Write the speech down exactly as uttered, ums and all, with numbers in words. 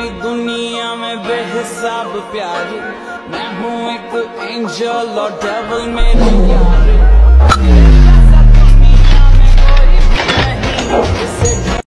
दुनिया में बेहिसाब प्यार, मैं हूँ एक एंजल और डेविल मेरे यार।